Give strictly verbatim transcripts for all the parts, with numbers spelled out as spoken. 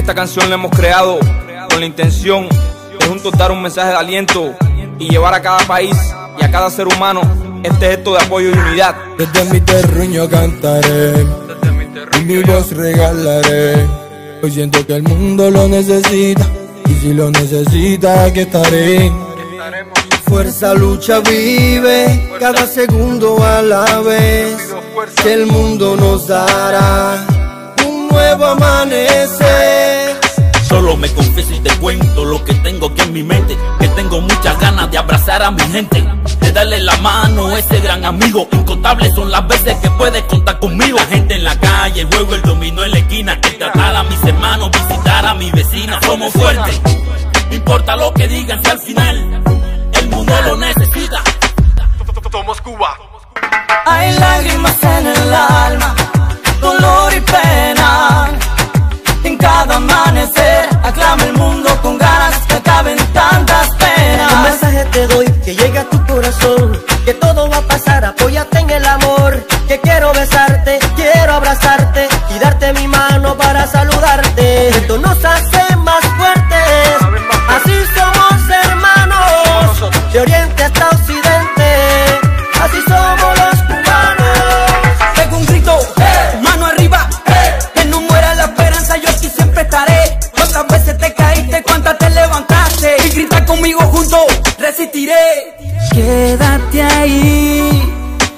Esta canción la hemos creado con la intención de juntos dar un mensaje de aliento y llevar a cada país y a cada ser humano este gesto de apoyo y unidad. Desde mi terruño cantaré y mi voz regalaré. Hoy siento que el mundo lo necesita y si lo necesita aquí estaré. Fuerza, lucha, vive cada segundo a la vez, que el mundo nos dará un nuevo amanecer. Solo me confieso y te cuento lo que tengo aquí en mi mente, que tengo muchas ganas de abrazar a mi gente, de darle la mano a ese gran amigo. Incontables son las veces que puedes contar conmigo. La gente en la calle, el juego, el dominó en la esquina, que tratar a mis hermanos, visitar a mi vecina. Somos fuertes, no importa lo que digan, que al final el mundo lo necesita. Somos Cuba. Hay lágrimas en el alma, dolor y pena. En cada amanecer aclama el mundo con ganas que acaben tantas penas. Un mensaje te doy que llegue a tu corazón, que todo va a pasar, apóyate en el amor. Que quiero besarte, quiero abrazarte y darte mi mano para saludarte. Esto nos hace más fuertes, así somos hermanos, de oriente hasta occidente, así somos los cubanos. Pego un grito, hey, mano arriba, hey, que no muera la esperanza, yo aquí siempre estaré. Cuántas veces te caíste, cuántas te levantaste, y grita conmigo juntos, resistiré. Quédate ahí,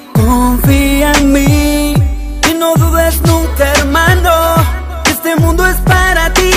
confía en mí y no dudes nunca, hermano, que este mundo es para ti.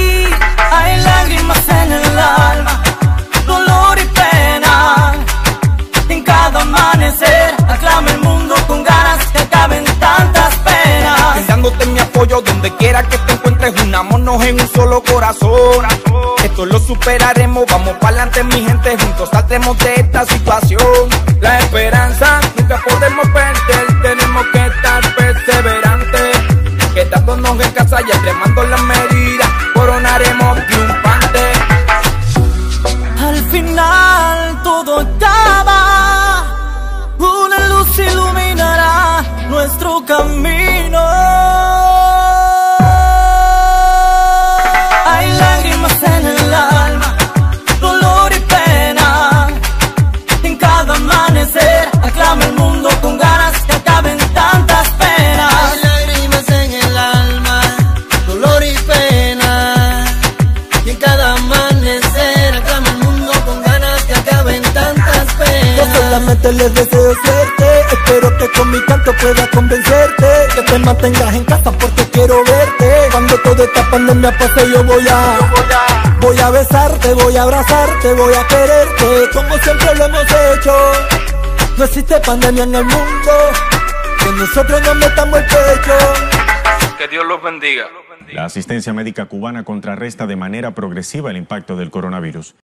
Hay lágrimas en el alma, dolor y pena. En cada amanecer aclama el mundo con ganas que acaben tantas penas. Brindándote mi apoyo donde quiera que te encuentres, unámonos en un solo corazón. Esto lo superaremos, vamos para adelante mi gente, juntos saldremos de esta situación. La esperanza nunca podemos perder, tenemos que estar perseverantes, quedándonos en casa y extremando las medidas, coronaremos triunfantes. Al final todo acaba, una luz iluminará nuestro camino. Hay lágrimas en el alma, dolor y pena. En cada amanecer aclama el mundo con ganas que acaben tantas penas. Hay lágrimas en el alma, dolor y pena. Y en cada amanecer aclama el mundo con ganas que acaben tantas penas. Yo solamente les deseo suerte, espero que con mi canto pueda convencerte, que te mantengas en casa porque quiero verte. Cuando toda esta pandemia pase yo voy a, voy a besarte, voy a abrazarte, voy a quererte, como siempre lo hemos hecho. No existe pandemia en el mundo, que nosotros nos metamos el pecho. Que Dios los bendiga. La asistencia médica cubana contrarresta de manera progresiva el impacto del coronavirus.